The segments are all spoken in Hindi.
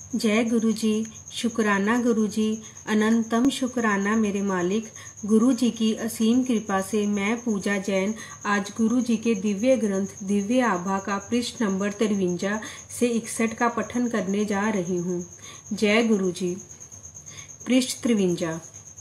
जय गुरु जी। शुक्राना गुरु जी, अनंतम शुक्राना मेरे मालिक। गुरु जी की असीम कृपा से मैं पूजा जैन आज गुरु जी के दिव्य ग्रंथ दिव्य आभा का पृष्ठ नंबर 53 से 61 का पठन करने जा रही हूँ। जय गुरु जी। पृष्ठ 53।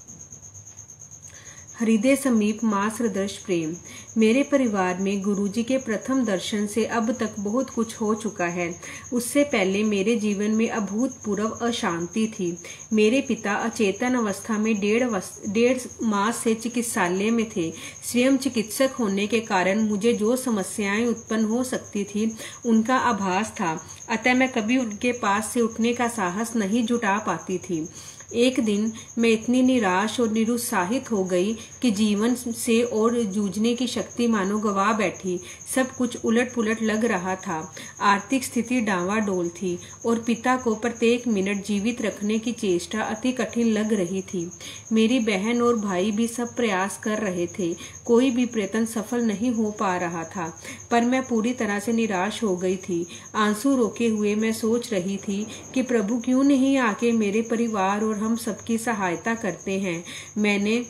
हृदय समीप मां सदृश प्रेम। मेरे परिवार में गुरुजी के प्रथम दर्शन से अब तक बहुत कुछ हो चुका है। उससे पहले मेरे जीवन में अभूतपूर्व अशांति थी। मेरे पिता अचेतन अवस्था में डेढ़ मास से चिकित्सालय में थे। स्वयं चिकित्सक होने के कारण मुझे जो समस्याएं उत्पन्न हो सकती थी उनका आभास था, अतः मैं कभी उनके पास से उठने का साहस नहीं जुटा पाती थी। एक दिन मैं इतनी निराश और निरुत्साहित हो गई कि जीवन से और जूझने की शक्ति मानो गवा बैठी। सब कुछ उलट पुलट लग रहा था। आर्थिक स्थिति डांवाडोल थी और पिता को प्रत्येक मिनट जीवित रखने की चेष्टा अति कठिन लग रही थी। मेरी बहन और भाई भी सब प्रयास कर रहे थे, कोई भी प्रयत्न सफल नहीं हो पा रहा था, पर मैं पूरी तरह से निराश हो गई थी। आंसू रोके हुए मैं सोच रही थी कि प्रभु क्यों नहीं आके मेरे परिवार और हम सबकी सहायता करते हैं। मैंने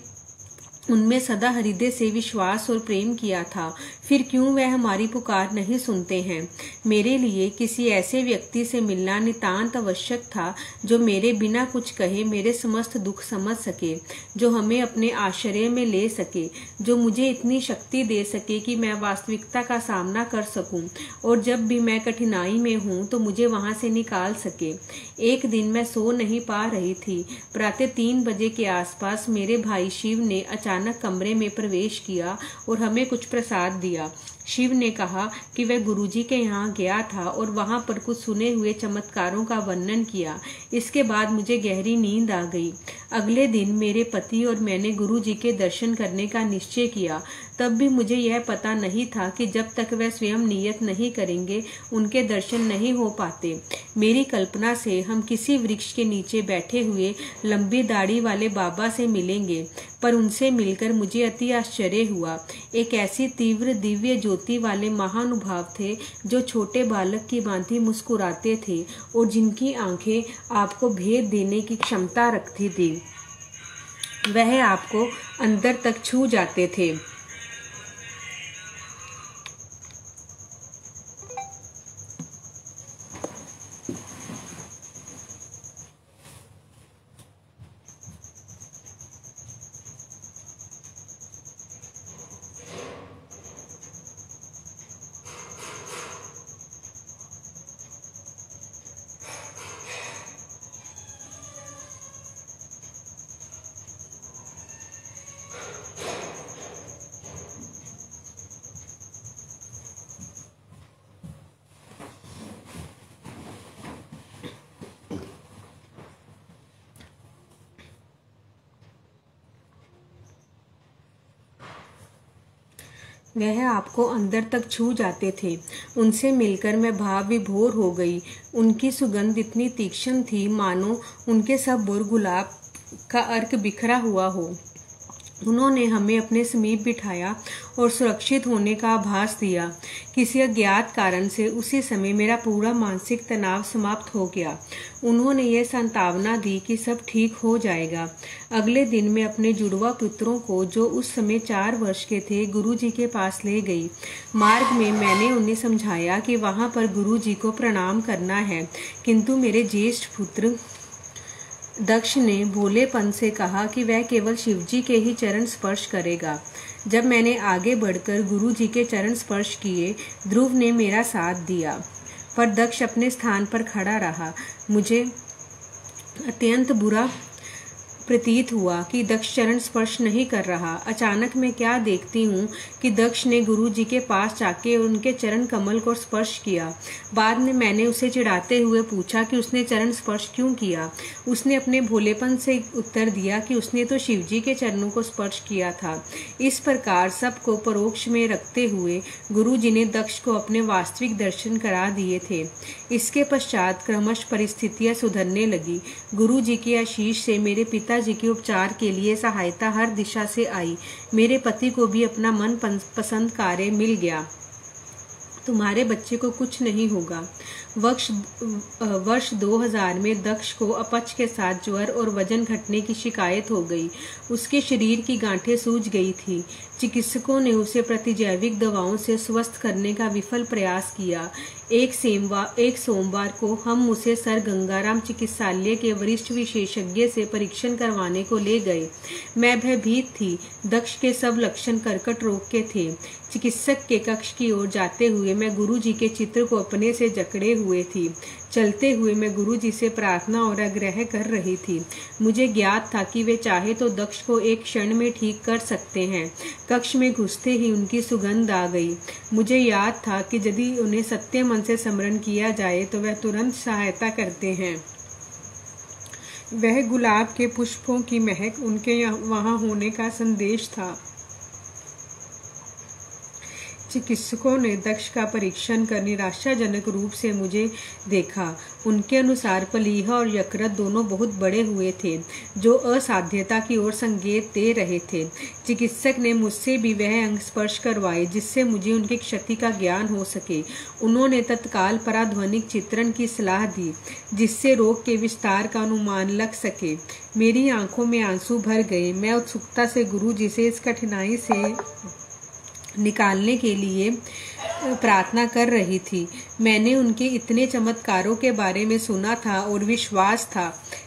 उनमें सदा हृदय से विश्वास और प्रेम किया था, फिर क्यों वह हमारी पुकार नहीं सुनते हैं। मेरे लिए किसी ऐसे व्यक्ति से मिलना नितांत आवश्यक था जो मेरे बिना कुछ कहे मेरे समस्त दुख समझ सके, जो हमें अपने आश्रय में ले सके, जो मुझे इतनी शक्ति दे सके कि मैं वास्तविकता का सामना कर सकूं और जब भी मैं कठिनाई में हूं तो मुझे वहां से निकाल सके। एक दिन मैं सो नहीं पा रही थी। प्रातः 3 बजे के आसपास मेरे भाई शिव ने अचानक कमरे में प्रवेश किया और हमें कुछ प्रसाद दिया। शिव ने कहा कि वह गुरुजी के यहाँ गया था और वहां पर कुछ सुने हुए चमत्कारों का वर्णन किया। इसके बाद मुझे गहरी नींद आ गई। अगले दिन मेरे पति और मैंने गुरुजी के दर्शन करने का निश्चय किया। तब भी मुझे यह पता नहीं था कि जब तक वह स्वयं नियत नहीं करेंगे उनके दर्शन नहीं हो पाते। मेरी कल्पना से हम किसी वृक्ष के नीचे बैठे हुए लंबी दाढ़ी वाले बाबा से मिलेंगे, पर उनसे मिलकर मुझे अति आश्चर्य हुआ। एक ऐसी तीव्र दिव्य ज्योति वाले महानुभाव थे जो छोटे बालक की भांति मुस्कुराते थे और जिनकी आंखें आपको भेद देने की क्षमता रखती थी। वह आपको अंदर तक छू जाते थे। वह आपको अंदर तक छू जाते थे। उनसे मिलकर मैं भाव विभोर हो गई। उनकी सुगंध इतनी तीक्ष्ण थी मानो उनके सब और गुलाब का अर्क बिखरा हुआ हो। उन्होंने हमें अपने समीप बिठाया और सुरक्षित होने का आभास दिया। किसी अज्ञात कारण से उसी समय मेरा पूरा मानसिक तनाव समाप्त हो गया। उन्होंने यह सांत्वना दी कि सब ठीक हो जाएगा। अगले दिन मैं अपने जुड़वा पुत्रों को, जो उस समय 4 वर्ष के थे, गुरुजी के पास ले गई। मार्ग में मैंने उन्हें समझाया कि वहां पर गुरुजी को प्रणाम करना है, किंतु मेरे ज्येष्ठ पुत्र दक्ष ने भोलेपन से कहा कि वह केवल शिवजी के ही चरण स्पर्श करेगा। जब मैंने आगे बढ़कर गुरुजी के चरण स्पर्श किए, ध्रुव ने मेरा साथ दिया, पर दक्ष अपने स्थान पर खड़ा रहा। मुझे अत्यंत बुरा प्रतीत हुआ कि दक्ष चरण स्पर्श नहीं कर रहा। अचानक मैं क्या देखती हूँ कि दक्ष ने गुरुजी के पास जाके उनके चरण कमल को स्पर्श किया। बाद में मैंने उसे चिढ़ाते हुए पूछा कि उसने चरण स्पर्श क्यों किया। उसने अपने भोलेपन से उत्तर दिया कि उसने तो शिवजी के चरणों को स्पर्श किया था। इस प्रकार सबको परोक्ष में रखते हुए गुरुजी ने दक्ष को अपने वास्तविक दर्शन करा दिए थे। इसके पश्चात क्रमश परिस्थितियां सुधरने लगी। गुरुजी की आशीष से मेरे पिताजी के उपचार के लिए सहायता हर दिशा से आई। मेरे पति को भी अपना मन पसंद कार्य मिल गया। तुम्हारे बच्चे को कुछ नहीं होगा। वर्ष 2000 में दक्ष को अपच के साथ ज्वर और वजन घटने की शिकायत हो गई। उसके शरीर की गांठें सूज गई थी। चिकित्सकों ने उसे प्रतिजैविक दवाओं से स्वस्थ करने का विफल प्रयास किया। एक सोमवार को हम उसे सर गंगाराम चिकित्सालय के वरिष्ठ विशेषज्ञ से परीक्षण करवाने को ले गए। मैं भयभीत थी। दक्ष के सब लक्षण कर्कट रोग के थे। चिकित्सक के कक्ष की ओर जाते हुए मैं गुरुजी के चित्र को अपने से जकड़े हुए थी। चलते हुए मैं गुरुजी से प्रार्थना और आग्रह कर रही थी। मुझे ज्ञात था कि वे चाहे तो दक्ष को एक क्षण में ठीक कर सकते हैं। कक्ष में घुसते ही उनकी सुगंध आ गई। मुझे याद था कि यदि उन्हें सत्य मन से स्मरण किया जाए तो वह तुरंत सहायता करते हैं। वह गुलाब के पुष्पों की महक उनके वहां होने का संदेश था। चिकित्सकों ने दक्ष का परीक्षण कर निराशाजनक रूप से मुझे देखा। उनके अनुसार प्लीहा और यकृत दोनों बहुत बड़े हुए थे, जो असाध्यता की ओर संकेत दे रहे थे। चिकित्सक ने मुझसे भी वह अंग स्पर्श करवाए जिससे मुझे उनकी क्षति का ज्ञान हो सके। उन्होंने तत्काल पराध्वनिक चित्रण की सलाह दी, जिससे रोग के विस्तार का अनुमान लग सके। मेरी आंखों में आंसू भर गए। मैं उत्सुकता से गुरुजी से इस कठिनाई से निकालने के लिए प्रार्थना कर रही थी। मैंने उनके इतने चमत्कारों के बारे में सुना था और विश्वास था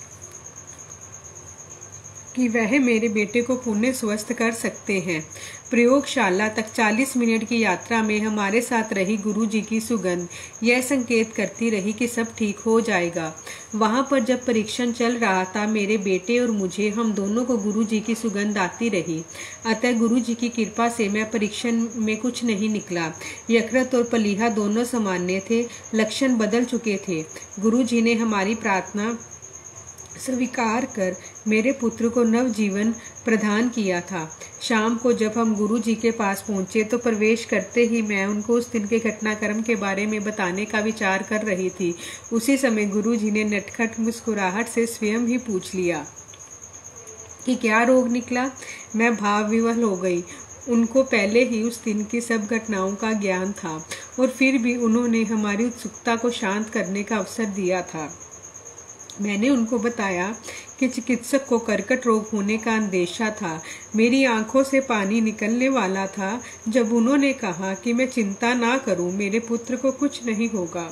कि वह मेरे बेटे को पुनः स्वस्थ कर सकते हैं। प्रयोगशाला तक 40 मिनट की यात्रा में हमारे साथ रही गुरुजी की सुगंध यह संकेत करती रही कि सब ठीक हो जाएगा। वहां पर जब परीक्षण चल रहा था, मेरे बेटे और मुझे, हम दोनों को गुरुजी की सुगंध आती रही। अतः गुरुजी की कृपा से मैं परीक्षण में कुछ नहीं निकला। यकृत और प्लीहा दोनों सामान्य थे। लक्षण बदल चुके थे। गुरुजी ने हमारी प्रार्थना स्वीकार कर मेरे पुत्र को नव जीवन प्रदान किया था। शाम को जब हम गुरुजी के पास पहुंचे तो प्रवेश करते ही मैं उनको उस दिन के घटनाक्रम के बारे में बताने का विचार कर रही थी। उसी समय गुरुजी ने नटखट मुस्कुराहट से स्वयं ही पूछ लिया कि क्या रोग निकला। मैं भाव विवल हो गई। उनको पहले ही उस दिन की सब घटनाओं का ज्ञान था और फिर भी उन्होंने हमारी उत्सुकता को शांत करने का अवसर दिया था। मैंने उनको बताया कि चिकित्सक को कर्कट रोग होने का अंदेशा था। मेरी आंखों से पानी निकलने वाला था जब उन्होंने कहा कि मैं चिंता ना करूं, मेरे पुत्र को कुछ नहीं होगा।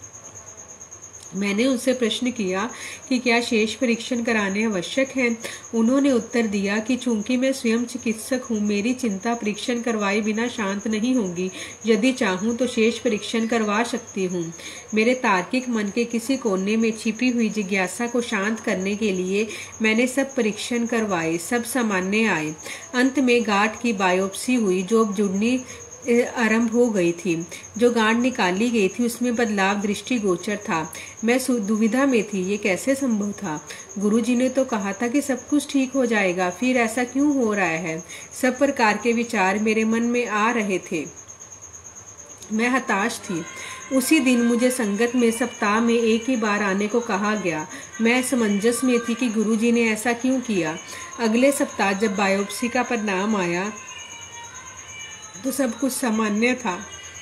मैंने उनसे प्रश्न किया कि क्या शेष परीक्षण कराने आवश्यक हैं। उन्होंने उत्तर दिया कि चूंकि मैं स्वयं चिकित्सक हूँ, मेरी चिंता परीक्षण करवाए बिना शांत नहीं होगी। यदि चाहूँ तो शेष परीक्षण करवा सकती हूँ। मेरे तार्किक मन के किसी कोने में छिपी हुई जिज्ञासा को शांत करने के लिए मैंने सब परीक्षण करवाए। सब सामान्य आए। अंत में गांठ की बायोप्सी हुई जो अब जुड़नी आरंभ हो गई थी। जो गांठ निकाली गई थी उसमें बदलाव दृष्टिगोचर था। मैं दुविधा में थी, ये कैसे संभव था। गुरुजी ने तो कहा था कि सब कुछ ठीक हो जाएगा, फिर ऐसा क्यों हो रहा है। सब प्रकार के विचार मेरे मन में आ रहे थे। मैं हताश थी। उसी दिन मुझे संगत में सप्ताह में एक ही बार आने को कहा गया। मैं असमंजस में थी कि गुरुजी ने ऐसा क्यों किया। अगले सप्ताह जब बायोप्सी का परिणाम आया तो सब कुछ सामान्य था।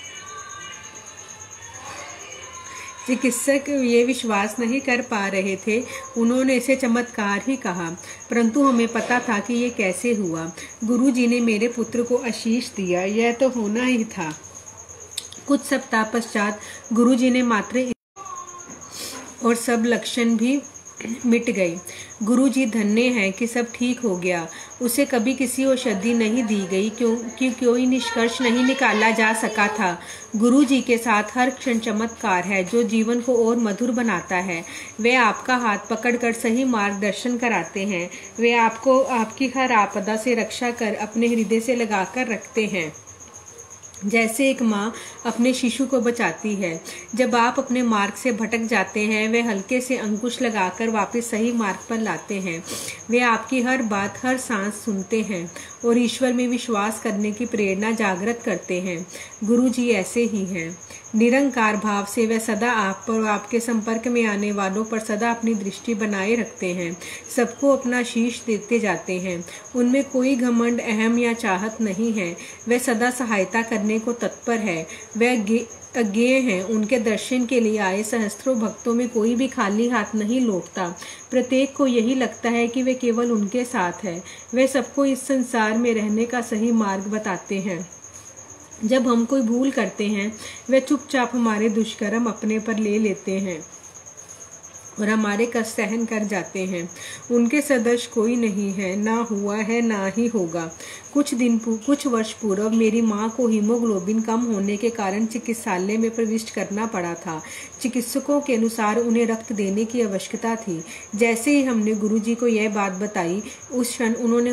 चिकित्सक ये विश्वास नहीं कर पा रहे थे। उन्होंने इसे चमत्कार ही कहा, परंतु हमें पता था कि ये कैसे हुआ। गुरुजी ने मेरे पुत्र को आशीष दिया, यह तो होना ही था। कुछ सप्ताह पश्चात गुरुजी ने मात्र और सब लक्षण भी मिट गए। गुरुजी धन्य हैं कि सब ठीक हो गया। उसे कभी किसी औषधि नहीं दी गई क्योंकि कोई निष्कर्ष नहीं निकाला जा सका था। गुरुजी के साथ हर क्षण चमत्कार है जो जीवन को और मधुर बनाता है। वे आपका हाथ पकड़कर सही मार्गदर्शन कराते हैं। वे आपको आपकी हर आपदा से रक्षा कर अपने हृदय से लगाकर रखते हैं, जैसे एक माँ अपने शिशु को बचाती है। जब आप अपने मार्ग से भटक जाते हैं, वे हल्के से अंकुश लगाकर वापस सही मार्ग पर लाते हैं। वे आपकी हर बात, हर सांस सुनते हैं और ईश्वर में विश्वास करने की प्रेरणा जागृत करते हैं। गुरुजी ऐसे ही हैं। निरंकार भाव से वे सदा आप पर और आपके संपर्क में आने वालों पर सदा अपनी दृष्टि बनाए रखते हैं। सबको अपना शीश देते जाते हैं। उनमें कोई घमंड, अहम या चाहत नहीं है। वे सदा सहायता करने को तत्पर है। वह अज्ञेय हैं। उनके दर्शन के लिए आए सहस्त्रों भक्तों में कोई भी खाली हाथ नहीं लौटता। प्रत्येक को यही लगता है कि वे केवल उनके साथ है। वे सबको इस संसार में रहने का सही मार्ग बताते हैं। जब हम कोई भूल करते हैं, वे चुपचाप हमारे दुष्कर्म अपने पर ले लेते हैं और हमारे कष्ट सहन कर जाते हैं। उनके सदृश कोई नहीं है, ना हुआ है, ना ही होगा। कुछ वर्ष पूर्व मेरी माँ को हीमोग्लोबिन कम होने के कारण चिकित्सालय में प्रविष्ट करना पड़ा था। चिकित्सकों के अनुसार उन्हें रक्त देने की आवश्यकता थी। जैसे ही हमने गुरुजी को यह बात बताई, उस क्षण उन्होंने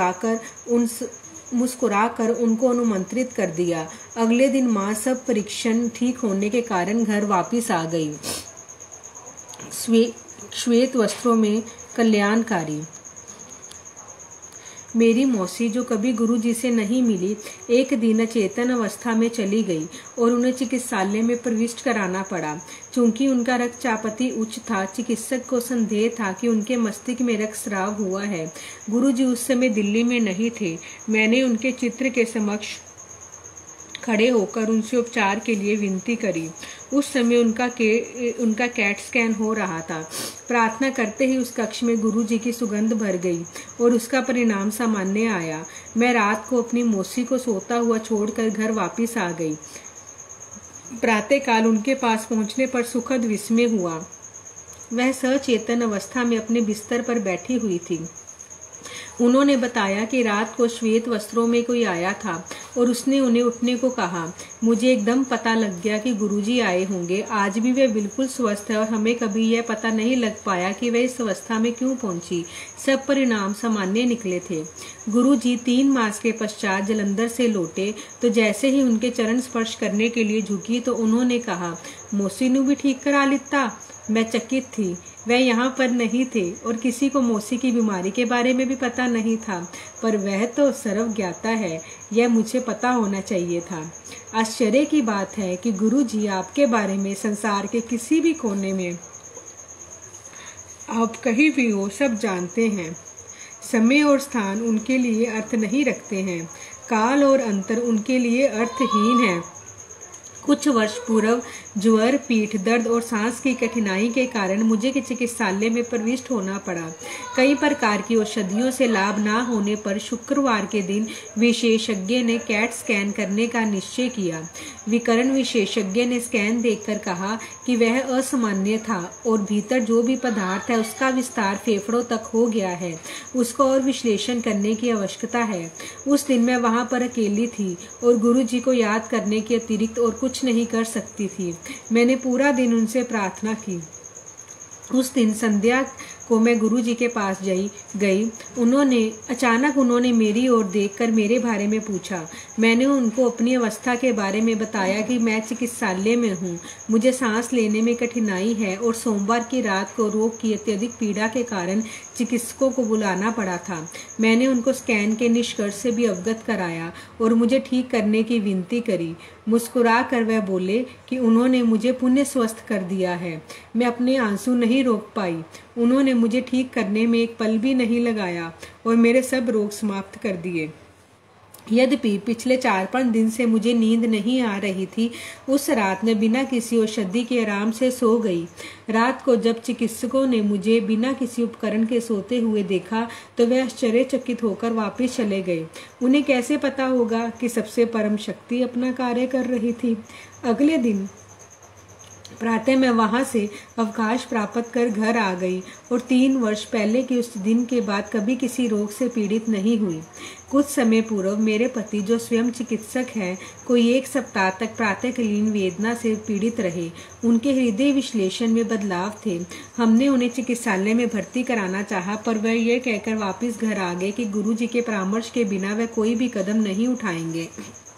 मुस्कुराकर उनको अनुमंत्रित कर दिया। अगले दिन माँ सब परीक्षण ठीक होने के कारण घर वापिस आ गई, श्वेत वस्त्रों में कल्याणकारी। मेरी मौसी, जो कभी गुरुजी से नहीं मिली, एक दिन अचेतन अवस्था में चली गई और उन्हें चिकित्सालय में प्रविष्ट कराना पड़ा। चूंकि उनका रक्तचापती उच्च था, चिकित्सक को संदेह था कि उनके मस्तिष्क में रक्तस्राव हुआ है। गुरुजी उस समय दिल्ली में नहीं थे। मैंने उनके चित्र के समक्ष खड़े होकर उनसे उपचार के लिए विनती करी। उस समय उनका कैट स्कैन हो रहा था। प्रार्थना करते ही उस कक्ष में गुरुजी की सुगंध भर गई और उसका परिणाम सामान्य आया। मैं रात को अपनी मौसी को सोता हुआ छोड़कर घर वापस आ गई। प्रातःकाल उनके पास पहुंचने पर सुखद विस्मय हुआ। वह सचेतन अवस्था में अपने बिस्तर पर बैठी हुई थी। उन्होंने बताया कि रात को श्वेत वस्त्रों में कोई आया था और उसने उन्हें उठने को कहा। मुझे एकदम पता लग गया कि गुरुजी आए होंगे। आज भी वे बिल्कुल स्वस्थ है और हमें कभी यह पता नहीं लग पाया कि वे इस अवस्था में क्यों पहुंची। सब परिणाम सामान्य निकले थे। गुरुजी 3 मास के पश्चात जलंधर से लौटे तो जैसे ही उनके चरण स्पर्श करने के लिए झुकी तो उन्होंने कहा, मौसी नू भी ठीक करा लिता। मैं चकित थी। वह यहाँ पर नहीं थे और किसी को मौसी की बीमारी के बारे में भी पता नहीं था, पर वह तो सर्वज्ञाता है, यह मुझे पता होना चाहिए था। आश्चर्य की बात है कि गुरुजी आपके बारे में संसार के किसी भी कोने में, आप कहीं भी हो, सब जानते हैं। समय और स्थान उनके लिए अर्थ नहीं रखते हैं। काल और अंतर उनके लिए अर्थहीन है। कुछ वर्ष पूर्व ज्वर, पीठ दर्द और सांस की कठिनाई के कारण मुझे चिकित्सालय में प्रविष्ट होना पड़ा। कई प्रकार की औषधियों से लाभ ना होने पर शुक्रवार के दिन विशेषज्ञ ने कैट स्कैन करने का निश्चय किया। विकर्ण विशेषज्ञ ने स्कैन देखकर कहा कि वह असामान्य था और भीतर जो भी पदार्थ है उसका विस्तार फेफड़ों तक हो गया है। उसका और विश्लेषण करने की आवश्यकता है। उस दिन मैं वहां पर अकेली थी और गुरुजी को याद करने के अतिरिक्त और कुछ नहीं कर सकती थी। मैंने पूरा दिन उनसे प्रार्थना की। उस दिन संध्या को मैं गुरुजी के पास गई। अचानक उन्होंने मेरी ओर देखकर मेरे बारे में पूछा। मैंने उनको अपनी अवस्था के बारे में बताया कि मैं चिकित्सालय में हूँ, मुझे सांस लेने में कठिनाई है और सोमवार की रात को रोग की अत्यधिक पीड़ा के कारण चिकित्सकों को बुलाना पड़ा था। मैंने उनको स्कैन के निष्कर्ष से भी अवगत कराया और मुझे ठीक करने की विनती करी। मुस्कुरा कर वह बोले कि उन्होंने मुझे पुण्य स्वस्थ कर दिया है। मैं अपने आंसू नहीं रोक पाई। उन्होंने मुझे ठीक करने में एक पल भी नहीं लगाया और मेरे सब रोग समाप्त कर दिए। यद्यपि पिछले 4-5 दिन से मुझे नींद नहीं आ रही थी, उस रात मैं बिना किसी औषधि के आराम से सो गई। रात को जब चिकित्सकों ने मुझे बिना किसी उपकरण के सोते हुए देखा तो वे आश्चर्यचकित होकर वापस चले गए। उन्हें कैसे पता होगा कि सबसे परम शक्ति अपना कार्य कर रही थी। अगले दिन प्रातः मैं वहां से अवकाश प्राप्त कर घर आ गई और 3 वर्ष पहले के उस दिन के बाद कभी किसी रोग से पीड़ित नहीं हुई। कुछ समय पूर्व मेरे पति, जो स्वयं चिकित्सक हैं, कोई 1 सप्ताह तक प्रातःकालीन वेदना से पीड़ित रहे। उनके हृदय विश्लेषण में बदलाव थे। हमने उन्हें चिकित्सालय में भर्ती कराना चाहा, पर वह यह कहकर वापस घर आ गए कि गुरुजी के परामर्श के बिना वह कोई भी कदम नहीं उठाएंगे।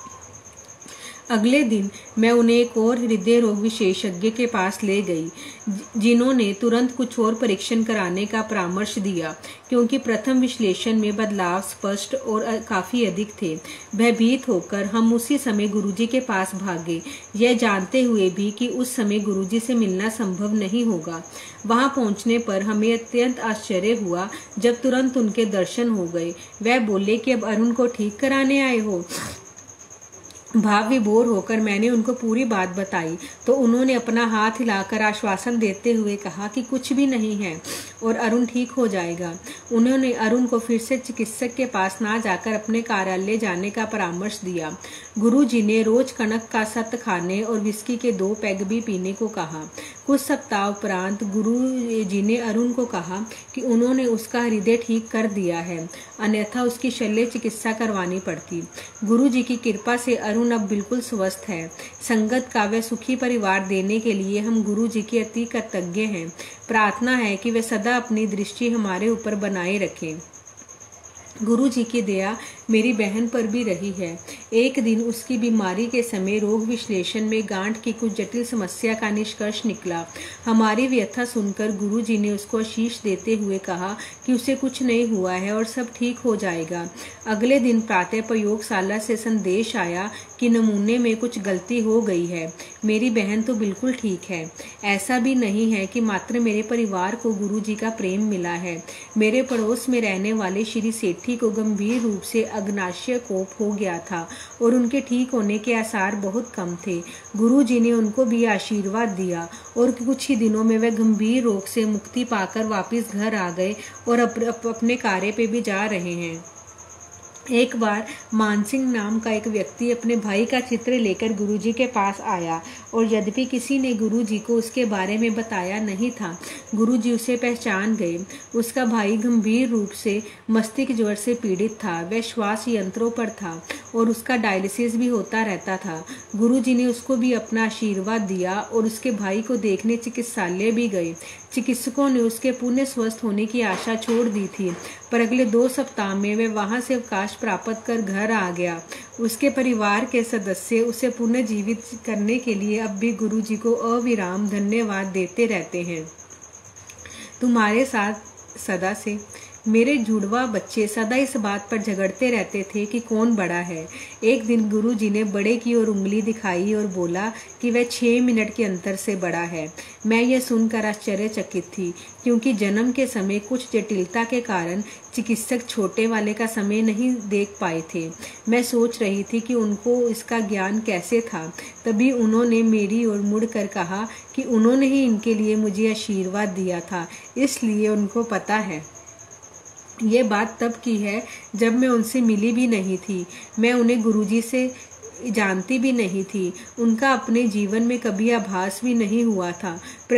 अगले दिन मैं उन्हें एक और हृदय रोग विशेषज्ञ के पास ले गई, जिन्होंने तुरंत कुछ और परीक्षण कराने का परामर्श दिया, क्योंकि प्रथम विश्लेषण में बदलाव स्पष्ट और काफी अधिक थे। भयभीत होकर हम उसी समय गुरुजी के पास भागे, यह जानते हुए भी कि उस समय गुरुजी से मिलना संभव नहीं होगा। वहां पहुंचने पर हमें अत्यंत आश्चर्य हुआ जब तुरंत उनके दर्शन हो गए। वह बोले कि अब अरुण को ठीक कराने आए हो। भाव विभोर होकर मैंने उनको पूरी बात बताई तो उन्होंने अपना हाथ हिलाकर आश्वासन देते हुए कहा कि कुछ भी नहीं है और अरुण ठीक हो जाएगा। उन्होंने अरुण को फिर से चिकित्सक के पास ना जाकर अपने कार्यालय जाने का परामर्श दिया। गुरुजी ने रोज कनक का सत्त खाने और विस्की के 2 पैग भी पीने को कहा। कुछ सप्ताह उपरांत गुरुजी ने अरुण को कहा कि उन्होंने उसका हृदय ठीक कर दिया है, अन्यथा उसकी शल्य चिकित्सा करवानी पड़ती। गुरुजी की कृपा से अरुण अब बिल्कुल स्वस्थ है। संगत का व सुखी परिवार देने के लिए हम गुरुजी के अति कृतज्ञ हैं। प्रार्थना है कि वे सदा अपनी दृष्टि हमारे ऊपर बनाए रखें। गुरुजी की दया मेरी बहन पर भी रही है। एक दिन उसकी बीमारी के समय रोग विश्लेषण में गांठ की कुछ जटिल समस्या का निष्कर्ष निकला। हमारी व्यथा सुनकर गुरुजी ने उसको आशीष देते हुए कहा कि उसे कुछ नहीं हुआ है और सब ठीक हो जाएगा। अगले दिन प्रातः प्रयोगशाला से संदेश आया कि नमूने में कुछ गलती हो गई है। मेरी बहन तो बिल्कुल ठीक है। ऐसा भी नहीं है कि मात्र मेरे परिवार को गुरुजी का प्रेम मिला है। मेरे पड़ोस में रहने वाले श्री सेठी को गंभीर रूप से अग्नाशय कोप हो गया था और उनके ठीक होने के आसार बहुत कम थे। गुरुजी ने उनको भी आशीर्वाद दिया और कुछ ही दिनों में वे गंभीर रोग से मुक्ति पाकर वापस घर आ गए और अपने कार्य पे भी जा रहे हैं। एक बार मानसिंह नाम का एक व्यक्ति अपने भाई का चित्र लेकर गुरुजी के पास आया और यद्यपि किसी ने गुरुजी को उसके बारे में बताया नहीं था, गुरुजी उसे पहचान गए। उसका भाई गंभीर रूप से मस्तिष्क ज्वर से पीड़ित था। वह श्वास यंत्रों पर था और उसका डायलिसिस भी होता रहता था। गुरुजी ने उसको भी अपना आशीर्वाद दिया और उसके भाई को देखने चिकित्सालय भी गए। चिकित्सकों ने उसके पुनः स्वस्थ होने की आशा छोड़ दी थी, पर अगले 2 सप्ताह में वह वहां से अवकाश प्राप्त कर घर आ गया। उसके परिवार के सदस्य उसे पुनः जीवित करने के लिए अब भी गुरुजी को अविराम धन्यवाद देते रहते हैं। तुम्हारे साथ सदा से। मेरे जुड़वा बच्चे सदा इस बात पर झगड़ते रहते थे कि कौन बड़ा है। एक दिन गुरुजी ने बड़े की ओर उंगली दिखाई और बोला कि वह 6 मिनट के अंतर से बड़ा है। मैं यह सुनकर आश्चर्यचकित थी, क्योंकि जन्म के समय कुछ जटिलता के कारण चिकित्सक छोटे वाले का समय नहीं देख पाए थे। मैं सोच रही थी कि उनको इसका ज्ञान कैसे था। तभी उन्होंने मेरी ओर मुड़कर कहा कि उन्होंने ही इनके लिए मुझे आशीर्वाद दिया था, इसलिए उनको पता है। ये बात तब की है जब मैं उनसे मिली भी नहीं थी। मैं उन्हें गुरुजी से जानती भी नहीं थी। उनका अपने जीवन में कभी आभास भी नहीं हुआ था।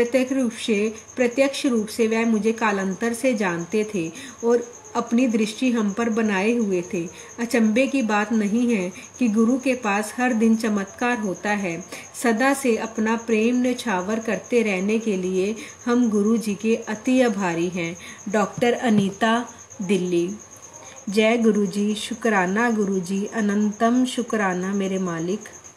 प्रत्यक्ष रूप से वह मुझे कालांतर से जानते थे और अपनी दृष्टि हम पर बनाए हुए थे। अचंभे की बात नहीं है कि गुरु के पास हर दिन चमत्कार होता है। सदा से अपना प्रेम न्यौछावर करते रहने के लिए हम गुरु जी के अति आभारी हैं। डॉक्टर अनीता, दिल्ली। जय गुरुजी, शुक्राना गुरुजी, अनंतम शुक्राना मेरे मालिक।